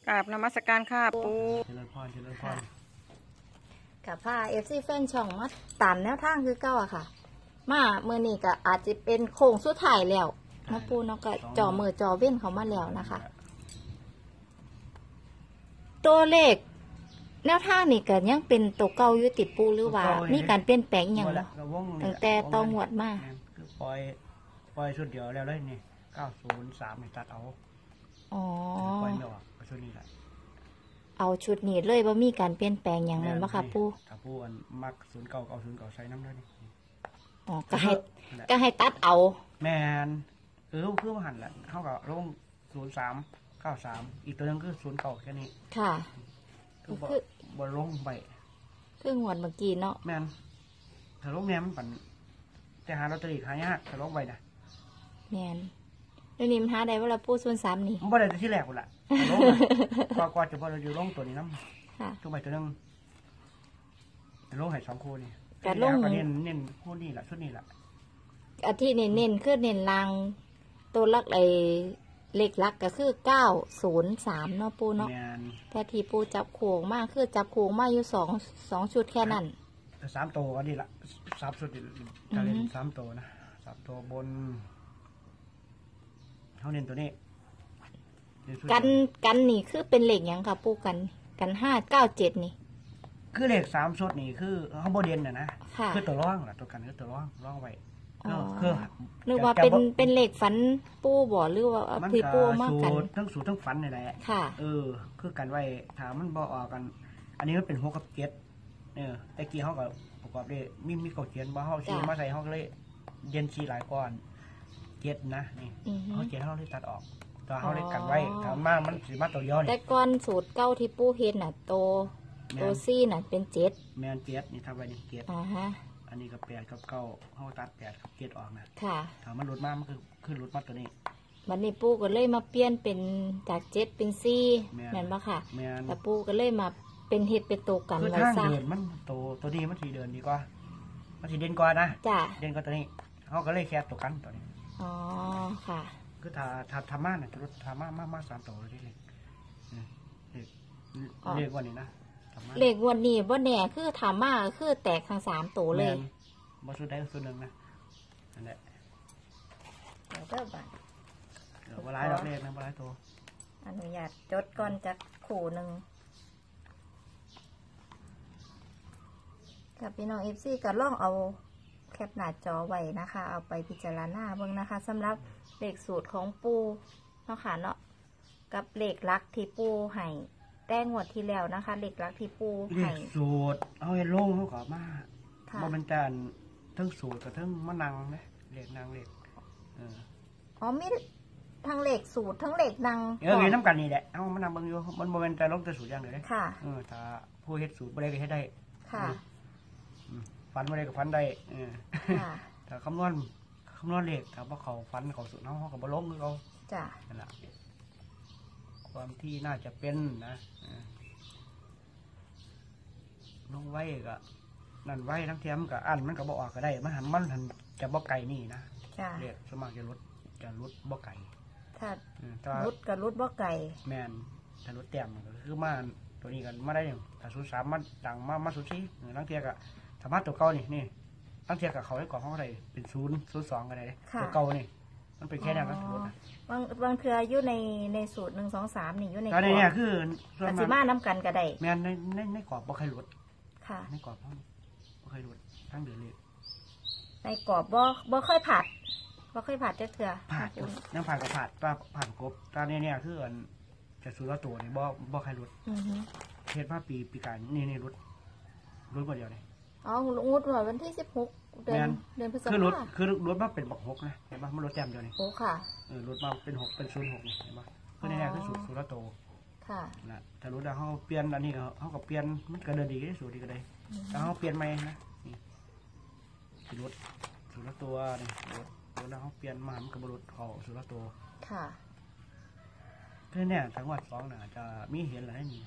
กราบนมัสการค่ะปูเจริญพรเจริญพรกับผ้าFCแฟนช่องมาตามแนวทางคือเก้าอะค่ะมาเมื่อนี้ก็อาจจะเป็นโค้งสุดท้ายแล้วนะปูเนาะก็จ่อมือจ่อเว้นเขามาแล้วนะคะตัวเลขแนวทางนี่ก็ยังเป็นตัวเก่าอยู่ติดปูหรือว่ามีการเปลี่ยนแปลงอย่างเนาะตั้งแต่ต้องหวดมาคือปล่อยชุดเดียวแล้วเลยนี่903ให้ตัดเอาอ๋อปล่อยไม่ออกชุดนี้แหละเอาชุดนี้เลยว่ามีการเปลี่ยนแปลงอย่างนั้นบ่ค่ะปูถ้าปูอันมัก09เอา09ใส่น้ำด้วยนี่อ๋อก็ให้ตัดเอาแมนคือมาหันแหละเขาก็ลง0393อีกตัวนึงคือ09แค่นี้ค่ะคือบ่ลงไปคือหวดเมื่อกี้เนาะแมนถ้าลงแนมปั่นแต่หาลอตเตอรี่หายากถ้าลงไปนะแมนเดี๋ยวนี้มันหาได้ว่าเราปู03นี่บ่ได้ที่แรกพุ่นล่ะลงกว่าจะบ่ได้อยู่ลงตัวนี้นำค่ะตัวใหม่ตัวนึงลงให้2คู่นี่ก็ลงก็เน้นคู่นี้ล่ะชุดนี้ล่ะอาที่เน้นคือเน้นลางตัวลักเลขลักก็คือ903เนาะปูเนาะแต่ที่ปูจับโค้งมากคือจับโค้งมาอยู่2ชุดแค่นั้น 3ตัวอันนี้ล่ะ3ชุดจะเล่น3ตัวนะ3ตัวบนเฮาเน้นตัวนี้กันนี่คือเป็นเลขหยังค่ะปูกัน597นี่คือเลข3ชุดนี่คือเฮาบ่เด่นน่ะนะคือตัวร่องล่ะตัวกันคือตัวร่องไว้คือนึกว่าเป็นเลขฝันปูบ่หรือว่าพี่ปูมากกันทั้งสูตรทั้งฝันนี่แหละค่ะคือกันไว้ถ้ามันบ่ออกกันอันนี้มันเป็น6กับ7แต่กี้เฮาก็ประกอบด้วยมีเก่าเขียนบ่เฮาสิมาใส่เฮาก็เลยเด่นสีหลายก้อน7นะนี่เฮา7เฮาเลยตัดออกตัวเฮาเลยกันไว้ถ้ามามันสิมาตัวเดียวนี่แต่ก้อนสูตรเก่าที่ปูเฮ็ดน่ะโตซี่น่ะเป็น7 แม่น7นี่ทำไว้นี่7 ฮะอันนี้ก็8กับ9เฮาตัด8กับ7ออกนะค่ะถ้ามันหลุดมามันคือหลุดมาตัวนี้บัดนี้ปูก็เลยมาเปลี่ยนเป็นจาก7เป็น4แม่นบ่ค่ะแต่ปูก็เลยมาเป็นเฮ็ดเป็นตัวกันไว้ซะคือทางเดินมันตัวนี้มันสิเดินดีกว่ามันสิเด่นกว่านะจ้ะเด่นกว่าตัวนี้เฮาก็เลยแค่ตัวกันตัวนี้อ๋อค่ะคือถ้าทำมาน่ะทำมา3ตัวเลยเลขวันนี้นะเลขวันนี้บ่แน่คือถามมาคือแตกทั้ง3ตัวเลยบ่สุดใดสุดนึงนะนั่นแหละเดี๋ยวก็บัดเดี๋ยวบ่หลายดอกเลขนะบ่หลายตัวอนุญาตจดก่อนจักคู่นึงกับพี่น้อง FC ก็ลองเอาแคปหน้าจอไว้นะคะเอาไปพิจารณาเบิ่งนะคะสำหรับเลขสูตรของปูเนาะค่ะเนาะกับเลขลักที่ปูให้แต่งวดที่แล้วนะคะเลขลักที่ปูให้สูตรเอาให้ลงเขาก็มาบ่มันจานทั้งสูตรกับทั้งมะนังนะเลขนางเลขมีทั้งเลขสูตรทั้งเลขนางมีน้ำกันนี่แหละเอามะนังเบิ่งอยู่มันบ่แม่นแต่ลงแต่สูตรอย่างเดียวเด้ค่ะถ้าผู้เฮ็ดสูตรบ่ได้ก็เฮ็ดได้ค่ะฟันบ่ได้ก็ฟันได้ถ้าคำนวณเลขถ้าบ่เข้าฟันเข้าสูตรเฮาก็บ่ลงคือเขาจ้ะนั่นล่ะความที่น่าจะเป็นนะลงไว้ก็นั่นไว้ทั้งเทียมกับอันมันก็บ่ออกก็ได้มันจะบ่ไก่นี่นะเรียกสมัครจะลดบ่ไก่ถ้าลดกับลดบ่ไก่แมนถ้าลดแต้มก็คือมาตัวนี้กันมาได้ถ้า03มันดังมา04ทั้งเทียกับสามารถตัวเก่านี่ทั้งเทียกับเขาได้ก่อนเขาได้เป็น002ก็ได้ตัวเก่านี่มันเป็นแค่นั้นนะลดนะบางเทื่ออยู่ในสูตร1 2 3นี่อยู่ในกรอบเนี่ยคือปฏิมาน้ำกันก็ได้แมนในกรอบบ่เคยลดค่ะในกรอบบ่เคยลดทั้งเดือนเลยในกรอบบ่ค่อยผัดจักเทื่อผัดยังผัดกับผัดกบตอนนี้เนี่ยคือจะสูตรละตัวนี่บ่เคยลดเฮ็ดมาปีการนี่ลดกว่าเดียวเลยงดว่าวันที่16เดือนพฤษภาคมคือลดมาเป็นบัก6นะเห็นป่ะมันลดแต้มเดียวนี่โอ้ค่ะลดมาเป็น6เป็น06นี่เห็นป่ะคือในคือสูตรละตัวค่ะนะถ้าลดแล้วเฮาเปลี่ยนอันนี้เฮาก็เปลี่ยนมันก็เดินดีที่สุดดีก็ได้ถ้าเฮาเปลี่ยนใหม่นะนี่สิลดสูตรละตัวนี่ลดแล้วเฮาเปลี่ยนมามันก็บ่ลดเข้าสูตรละตัวค่ะคือเนี่ยจังหวัด2น่ะจะมีเห็นหลายนี่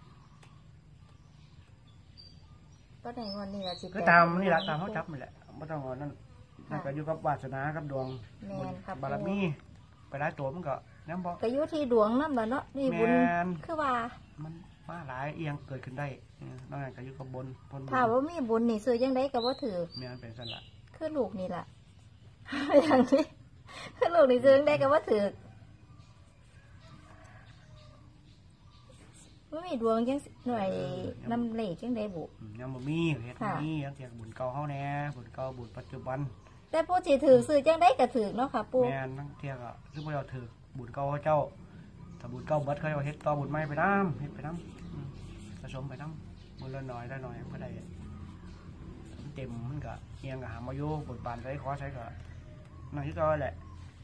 ก็ในวันนี้ละก็ตามนี่แหละตามเขาจับนี่แหละไม่ต้องนั่นก็อยู่กับวาสนากับดวงบารมีไปได้ตัวมันก็น้ำบ่ก็อยู่ที่ดวงนำล่ะเนาะนี่บุญแม่นคือว่ามันมาหลายเอียงเกิดขึ้นได้นอกจากก็อยู่กับบนบนถ้าว่ามีบุญนี่ซื้อจังได๋ก็บ่ถือแม่นเป็นสั่นละคือลูกนี่ล่ะ อย่างนี้คือลูกนี่ซื้อจังได๋ก็บ่ถือบ่มีดวงจังหน่วยนำเลขจังได๋บุยังบ่มีเฮ็ดค่ะบ่มียังเทียบุญเก่าเฮาแน่บุญเก่าบุญปัจจุบันแต่ผู้สิถือซื้อจังได๋ก็ถือเนาะค่ะปู่แม่นทั้งเที่ยก็คือบ่เอาถือบุญเก่าเจ้าถ้าบุญเก่าเบิดเขาเอาเฮ็ดต่อบุญใหม่ไปนำเฮ็ดไปนำผสมไปนำมื้อละน้อยละน้อยบ่ได้เต็มมันก็เอียงก็หามาอยู่บทบาทใส่ขอใส่ก็นั่นคือเก่าแหละ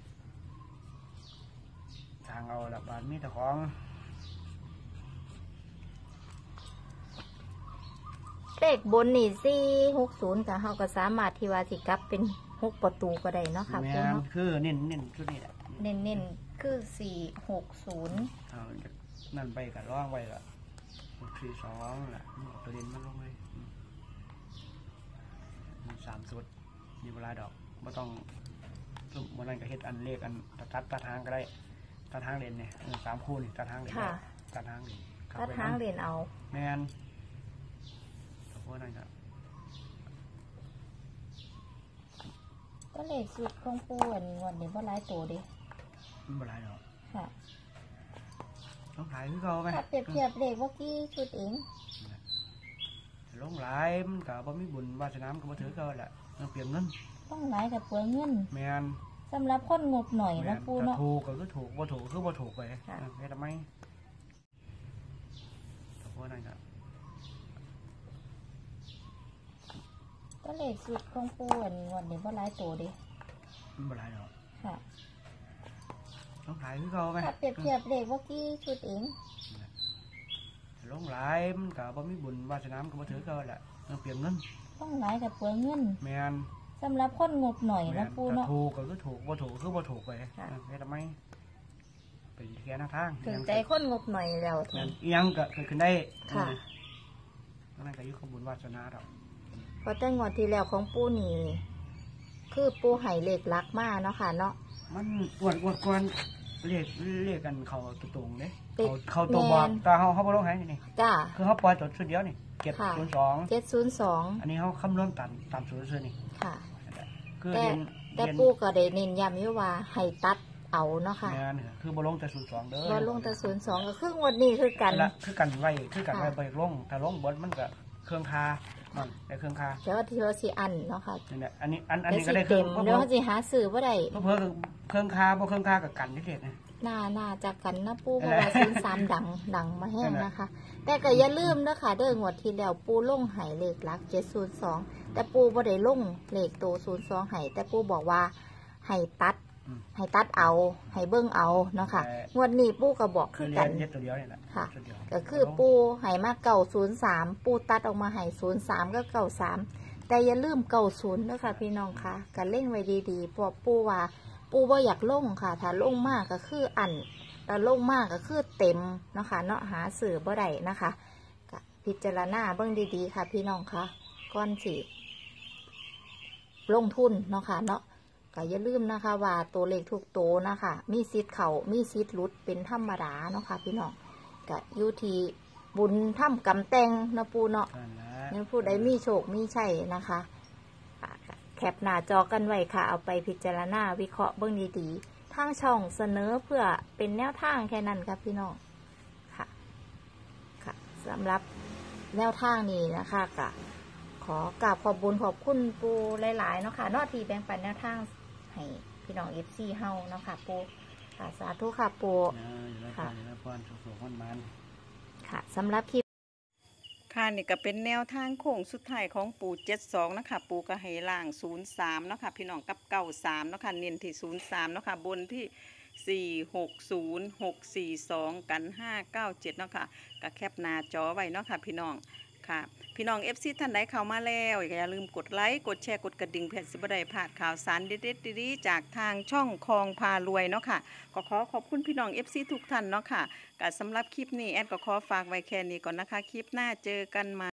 ทางเอาละบาดมีแต่ของเลขบนนี่460ก็เฮาก็สามารถที่ว่าสิกลับเป็น6ประตูก็ได้เนาะค่ะแม่ปู่นเนาะคือเน้นชุดนี้แหละเน้นๆคือ460 เอาจากนั่นไปกับร่องไว้ละ642ล่ะตัวเด่นมันลงเลย3สุดมีเวลาดอกไม่ต้องซุ่มวันนั้นก็เฮ็ดอันเลขอันตัดทางก็ได้ตัดทางเด่นเนี่ย3คู่นี่ตัดทางเด่นค่ะตัดทางเด่นถ้าทางเรียนเอาแม่นเพราะนั่นก็ก็เลขสุดของปู่อันงวดนี้บ่หลายตัวเดิมันบ่หลายดอกค่ะต้องขายคือเก่าไหมถ้าเปรียบเทียบเลขเมื่อกี้ชุดเองลงหลายมันก็บ่มีบุญวาสนามันก็บ่ถือเก่าแหละมันเปลี่ยนเงินต้องหลายกับเปลืองเงินแม่นสำหรับคนงบหน่อยแม่เนาะนปู่ถ้าเนาะถูกก็คือถูกบ่ถูกคือบ่ถูกไปค่ะเฮ็ดทำไมเพราะนั่นก็ก็เลขสุดของปู่อันงวดนี้บ่หลายตัวเดิมันบ่หลายดอกค่ะต้องขายคือเก่าไหมถ้าเปรียบเทียบเลขเมื่อกี้ชุดเองลงหลายมันก็บ่มีบุญวาสนามันก็บ่ถือเก่าแหละมันเปลี่ยนเงินต้องหลายกับเปลืองเงินแม่นสำหรับคนงบหน่อยแม่เนาะนปู่ถ้าเนาะถูกก็คือถูกบ่ถูกคือบ่ถูกไปค่ะเฮ็ดทำไมไปแค่หน้าทางถึงใจคนงบหน่อยแล้วแม่ถึนงอีหยังก็เกิดขึ้นได้ค่ะนั่นก็อยู่กับบุญวาสนาดอกเพราะแต่งวดที่แล้วของปู่นี่คือปู่ให้เลขลักมาเนาะค่ะเนาะมันอวดก่อนเรียกกันเขาตรงๆเด้ติดเขาตัวบอกแม่นตาเขาบ่ลงให้นี่จ้าคือเขาปล่อยตัวชุดเดียวนี่เก็บค่ะ 02 702 อันนี้เขาคำนวณตามสูตรซื่อนี่ค่ะคือแต่เรียนแต่เรียนปู่ก็ได้เน้นย้ำอยู่ว่าให้ตัดเอาเนาะค่ะงานคือบ่ลงแต่02เด้อว่าลงแต่02ก็คืองวดนี้คือกันละคือกันไว้ค่ะไปลงถ้าลงบนมันก็เครื่องคามันได้เครื่องคาเดี๋ยวที่เราสิอันเนาะค่ะนี่แหละอันนี้เดี๋ยวก็สิได้เคเต็รื่องมเพิ่เดี๋ยวมเขาสิหาซื้อบ่ได้เพิ่มเครื่องคาบ่เครื่องคากับกันนี่เด็ดนะน่าจะกันนะปู่เพเออราะว่า03ดังมาแห้งนะคะ แต่ก็อย่าลืมเด้อค่ะเด้องวดที่แล้วปู่ลงให้เลขหลัก702แต่ปู่บ่ได้ลงเลขโต02ให้แต่ปู่บอกว่าให้ตัดเอาให้เบิ่งเอาเนาะค่ะงวดนี้ปู่ก็บอกคืคือ อเรีกัยนนเย็ดตัวเดียวนี่แหละค่ะตัวเดียวก็คือปูให้มา903ปูตัดออกมาให้03ก็93แต่อย่าลืม90ด้วยค่ะพี่น้องค่ะกันเล่งไว้ดีๆเพราะปูว่าปูบ่อยากลงค่ะ ถ้าลงมากก็คืออันถ้าลงมากก็คือเต็มเนาะค่ะเนาะหาสื่อบ่ได้นะคะก็พิจารณาเบิ่งดีๆค่ะ พี่น้องค่ะก่อนสิลงทุนเนาะค่ะเนาะก็อย่าลืมนะคะว่าตัวเลขทุกตัวนะคะมีสิทธิ์เขามีสิทธิ์หลุดเป็นธรรมดาเนาะค่ะพี่น้อง ก็อยู่ที่บุญถ้ำกำแตงนะปูเนาะนั่นแหละยังผู้ใดมีโชคมีชัยนะคะอ่าแคปหน้าจอกันไว้ค่ะ เอาไปพิจารณาวิเคราะห์เบื้องดีๆทางช่องเสนอเพื่อเป็นแนวทางแค่นั้นครับพี่น้องค่ะค่ะสำหรับแนวทางนี้นะคะก็ขอกราบขอบบุญขอบคุณปูหลายๆเนาะค่ะเนอกที่แบ่งปันแนวทางให้พี่น้องFCเฮาเนาะค่ะปูค่ะสาธุค่ะปูอยู่แล้วพรอยู่แล้วพรสุขๆมันค่ะสำหรับคลิปค่ะนี่ก็เป็นแนวทางโค้งสุดท้ายของปู่72นะคะปู่ก็ให้ล่าง03เนาะค่ะพี่น้องกับ93เนาะค่ะเน้นที่03เนาะค่ะบนที่460 642กัน597เนาะค่ะก็แคปหน้าจอไว้เนาะค่ะพี่น้องค่ะพี่น้อง FC ท่านใดเข้ามาแล้วอย่าลืมกดไลค์กดแชร์กดกระดิ่งเพื่อสิบ่ได้พลาดข่าวสารเด็ดๆดีๆจากทางช่องคลองพารวยเนาะค่ะก็ขอขอบคุณพี่น้อง FC ทุกท่านเนาะค่ะก็สำหรับคลิปนี้แอดก็ขอฝากไว้แค่นี้ก่อนนะคะคลิปหน้าเจอกันใหม่